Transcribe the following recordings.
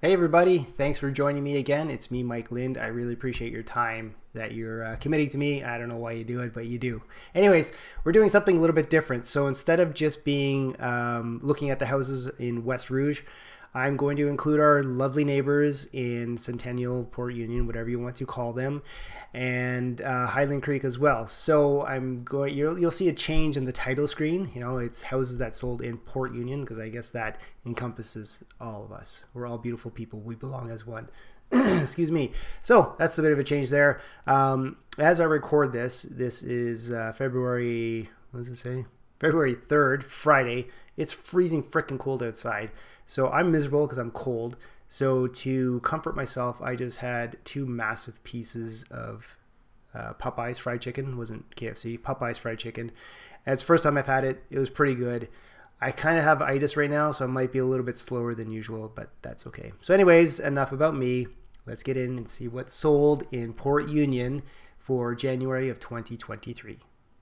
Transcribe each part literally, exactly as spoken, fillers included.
Hey everybody, thanks for joining me again. It's me, Mike Lind. I really appreciate your time that you're uh, committing to me. I don't know why you do it, but you do. Anyways, we're doing something a little bit different. So instead of just being um, looking at the houses in West Rouge, I'm going to include our lovely neighbors in Centennial, Port Union, whatever you want to call them, and uh, Highland Creek as well. So I'm going. You'll, you'll see a change in the title screen. You know, it's houses that sold in Port Union because I guess that encompasses all of us. We're all beautiful people. We belong as one. Excuse me. So that's a bit of a change there. Um, as I record this, this is uh, February. What does it say? February third, Friday. It's freezing freaking cold outside. So I'm miserable because I'm cold. So to comfort myself, I just had two massive pieces of uh, Popeyes fried chicken. It wasn't K F C. Popeyes fried chicken. And it's the first time I've had it. It was pretty good. I kind of have itis right now, so I might be a little bit slower than usual, but that's okay. So anyways, enough about me. Let's get in and see what's sold in Port Union for January of twenty twenty-three.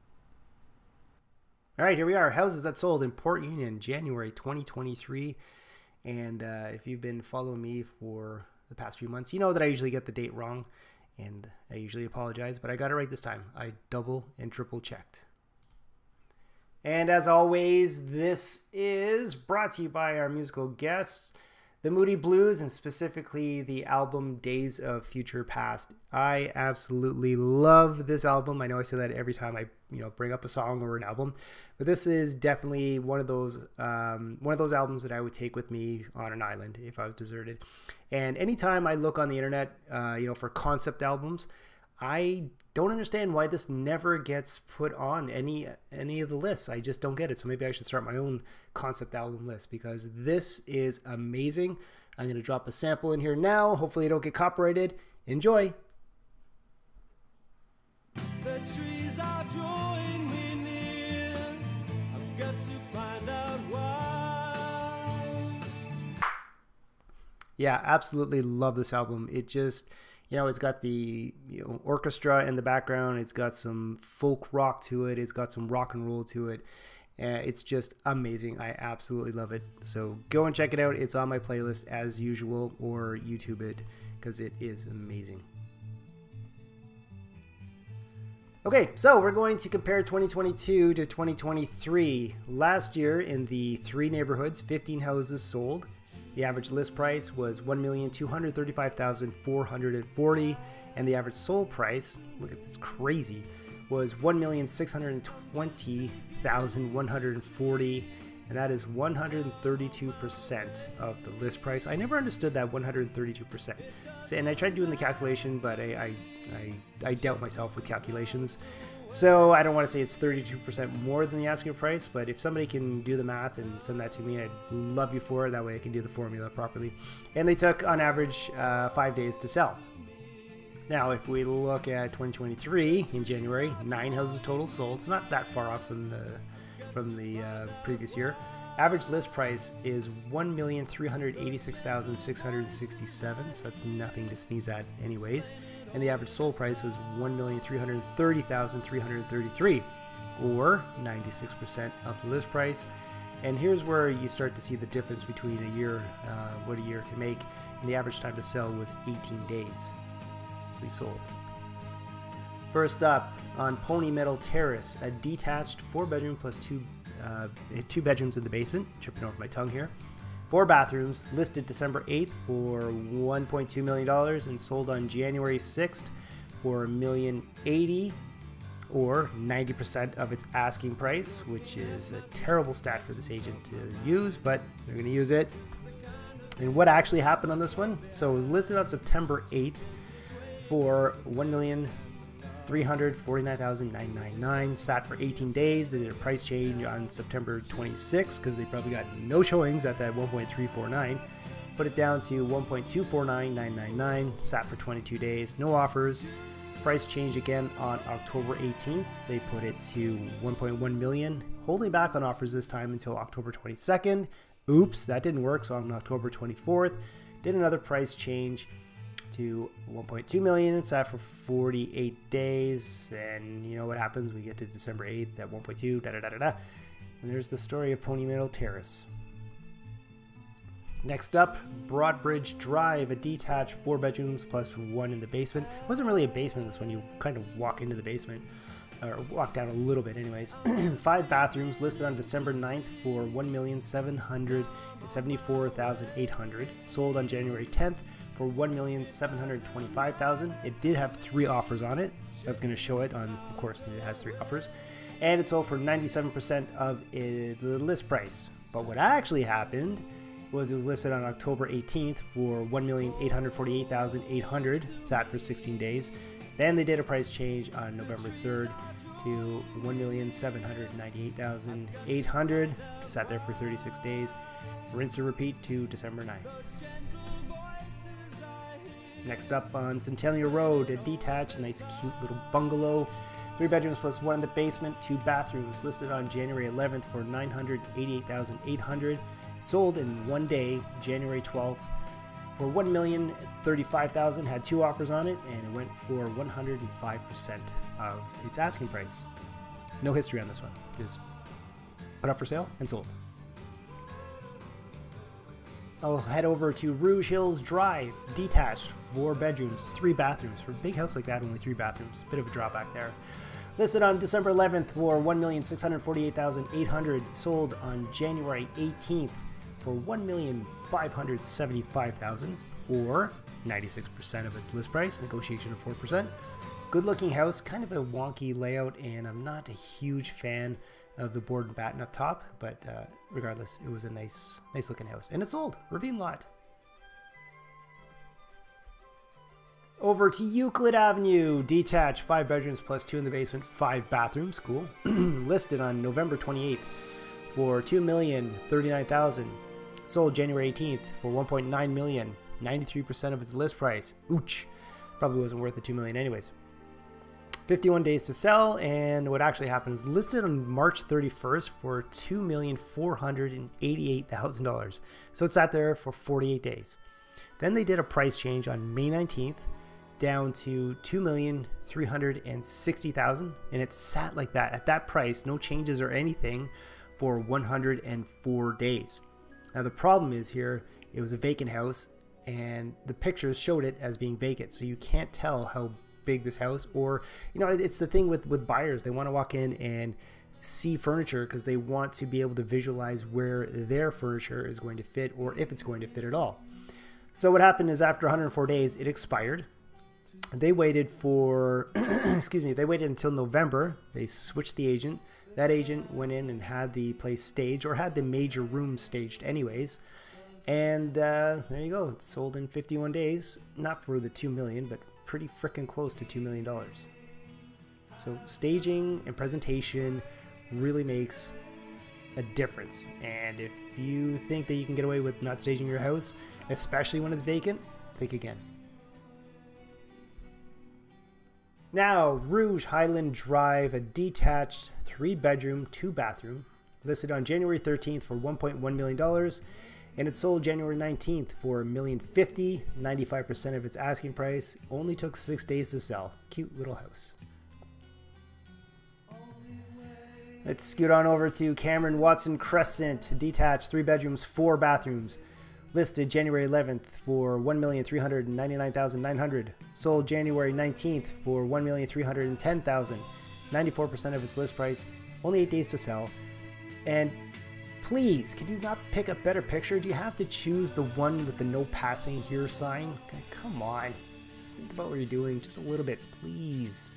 All right, here we are. Houses that sold in Port Union, January twenty twenty-three. And uh, if you've been following me for the past few months, you know that I usually get the date wrong, and I usually apologize, but I got it right this time. I double and triple checked. And as always, this is brought to you by our musical guests, the Moody Blues, and specifically the album Days of Future Past. I absolutely love this album. I know I say that every time I, you know, bring up a song or an album, but this is definitely one of those um, one of those albums that I would take with me on an island if I was deserted. And anytime I look on the internet, uh, you know, for concept albums, I don't understand why this never gets put on any any of the lists. I just don't get it. So maybe I should start my own concept album list because this is amazing. I'm going to drop a sample in here now. Hopefully I don't get copyrighted. Enjoy. The trees are drawing me near. I've got to find out why. Yeah, absolutely love this album. It just... You know, it's got the you know, orchestra in the background. It's got some folk rock to it. It's got some rock and roll to it. Uh, it's just amazing. I absolutely love it. So go and check it out. It's on my playlist as usual, or YouTube it because it is amazing. Okay, so we're going to compare twenty twenty-two to twenty twenty-three. Last year in the three neighborhoods, fifteen houses sold. The average list price was one million two hundred thirty-five thousand four hundred forty dollars, and the average sold price, look at this crazy, was one million six hundred twenty thousand one hundred forty dollars, and that is one hundred thirty-two percent of the list price. I never understood that one hundred thirty-two percent. So, and I tried doing the calculation, but I, I, I, I doubt myself with calculations. So I don't want to say it's thirty-two percent more than the asking price, but if somebody can do the math and send that to me, I'd love you for it. That way I can do the formula properly. And they took, on average, uh, five days to sell. Now, if we look at twenty twenty-three, in January, nine houses total sold. It's not that far off from the, from the uh, previous year. Average list price is one million three hundred eighty-six thousand six hundred sixty-seven dollars, so that's nothing to sneeze at anyways. And the average sold price was one million three hundred thirty thousand three hundred thirty-three dollars, or ninety-six percent of the list price. And here's where you start to see the difference between a year, uh, what a year can make, and the average time to sell was eighteen days. We sold. First up, on Pony Meadow Terrace, a detached four bedroom plus two uh, two bedrooms in the basement. Tripping over my tongue here. Four bathrooms, listed December eighth for one point two million dollars and sold on January sixth for one million eighty thousand dollars, or ninety percent of its asking price, which is a terrible stat for this agent to use, but they're going to use it. And what actually happened on this one? So it was listed on September eighth for one million three hundred forty-nine thousand nine hundred ninety-nine dollars, sat for eighteen days. They did a price change on September twenty-sixth because they probably got no showings at that one point three four nine. Put it down to one point two four nine nine nine nine, sat for twenty-two days, no offers. Price change again on October eighteenth. They put it to one point one million, holding back on offers this time until October twenty-second. Oops, that didn't work. So on October twenty-fourth, did another price change to one point two million and sat for forty-eight days. And you know what happens? We get to December eighth at one point two, da da da da da. And there's the story of Pony Meadow Terrace. Next up, Broadbridge Drive, a detached four bedrooms plus one in the basement. It wasn't really a basement this one, you kind of walk into the basement, or walk down a little bit anyways. Five bathrooms, listed on December ninth for one million seven hundred seventy-four thousand eight hundred dollars. Sold on January tenth for one million seven hundred twenty-five thousand dollars. It did have three offers on it. I was going to show it on, of course, it has three offers. And it sold for ninety-seven percent of it, the list price. But what actually happened was it was listed on October eighteenth for one million eight hundred forty-eight thousand eight hundred dollars, sat for sixteen days. Then they did a price change on November third to one million seven hundred ninety-eight thousand eight hundred dollars, sat there for thirty-six days. Rinse and repeat to December ninth. Next up on Centennial Road, a detached, nice cute little bungalow. Three bedrooms plus one in the basement, two bathrooms, listed on January eleventh for nine hundred eighty-eight thousand eight hundred dollars. Sold in one day, January twelfth, for one million thirty-five thousand dollars. Had two offers on it, and it went for one hundred five percent of its asking price. No history on this one. Just put up for sale and sold. I'll head over to Rouge Hills Drive, detached, four bedrooms, three bathrooms. For a big house like that, only three bathrooms. Bit of a drawback there. Listed on December eleventh for one million six hundred forty-eight thousand eight hundred dollars. Sold on January eighteenth for one million five hundred seventy-five thousand dollars, or ninety-six percent of its list price, negotiation of four percent. Good looking house, kind of a wonky layout, and I'm not a huge fan of the board and batten up top, but uh, regardless, it was a nice nice looking house. And it sold, ravine lot. Over to Euclid Avenue, detached, five bedrooms plus two in the basement, five bathrooms, cool. Listed on November twenty-eighth for two million thirty-nine thousand dollars. Sold January eighteenth for one point nine million dollars, ninety-three percent of its list price. Ooch, probably wasn't worth the two million dollars anyways. fifty-one days to sell, and what actually happened was listed on March thirty-first for two million four hundred eighty-eight thousand dollars. So it sat there for forty-eight days. Then they did a price change on May nineteenth down to two million three hundred sixty thousand dollars, and it sat like that at that price, no changes or anything, for one hundred four days. Now the problem is here, it was a vacant house, and the pictures showed it as being vacant, so you can't tell how big this house, or you know, it's the thing with with buyers, they want to walk in and see furniture because they want to be able to visualize where their furniture is going to fit, or if it's going to fit at all. So what happened is after one hundred four days it expired. They waited for excuse me they waited until November. They switched the agent. That agent went in and had the place staged, or had the major room staged anyways, and uh, there you go, it's sold in fifty-one days, not for the two million dollars, but pretty freaking close to two million dollars. So staging and presentation really makes a difference, and if you think that you can get away with not staging your house, especially when it's vacant, think again. Now, Rouge Highland Drive, a detached three bedroom, two bathroom, listed on January thirteenth for one point one million dollars, and it sold January nineteenth for one million fifty thousand dollars, ninety-five percent of its asking price. Only took six days to sell. Cute little house. Let's scoot on over to Cameron Watson Crescent, detached, three bedrooms, four bathrooms. Listed January eleventh for one million three hundred ninety-nine thousand nine hundred dollars. Sold January nineteenth for one million three hundred ten thousand dollars. ninety-four percent of its list price. Only eight days to sell. And please, can you not pick a better picture? Do you have to choose the one with the no passing here sign? Okay, come on. Just think about what you're doing just a little bit, please.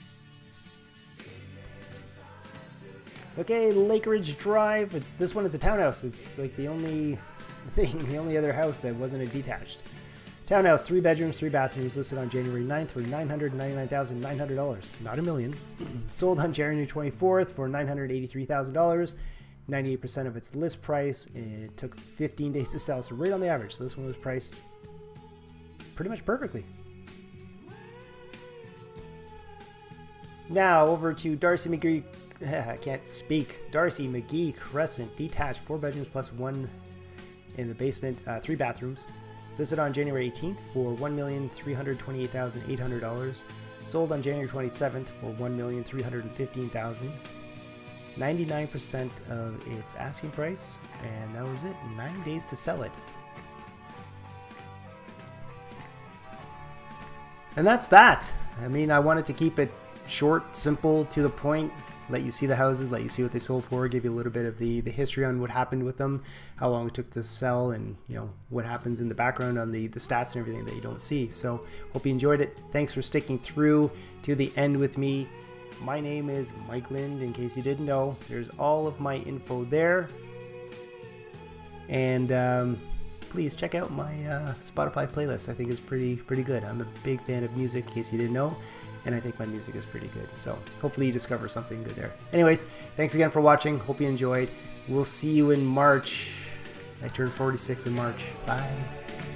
Okay, Lake Ridge Drive. It's this one is a townhouse. It's like the only thing, the only other house that wasn't a detached. Townhouse, three bedrooms, three bathrooms, listed on January ninth for nine hundred ninety-nine thousand nine hundred dollars. Not a million. Sold on January twenty-fourth for nine hundred eighty-three thousand dollars. ninety-eight percent of its list price. It took fifteen days to sell, so right on the average. So this one was priced pretty much perfectly. Now over to Darcy McGee. I can't speak. Darcy McGee Crescent, detached, four bedrooms plus one in the basement, uh, three bathrooms. Listed on January eighteenth for one million three hundred twenty-eight thousand eight hundred dollars. Sold on January twenty-seventh for one million three hundred fifteen thousand dollars. ninety-nine percent of its asking price, and that was it. Nine days to sell it. And that's that. I mean, I wanted to keep it short, simple, to the point, let you see the houses, let you see what they sold for, give you a little bit of the, the history on what happened with them, how long it took to sell, and you know what happens in the background on the, the stats and everything that you don't see. So hope you enjoyed it. Thanks for sticking through to the end with me. My name is Mike Lind, in case you didn't know. There's all of my info there. And um, please check out my uh, Spotify playlist. I think it's pretty pretty good. I'm a big fan of music, in case you didn't know, and I think my music is pretty good. So hopefully you discover something good there. Anyways, thanks again for watching. Hope you enjoyed. We'll see you in March. I turned forty-six in March. Bye.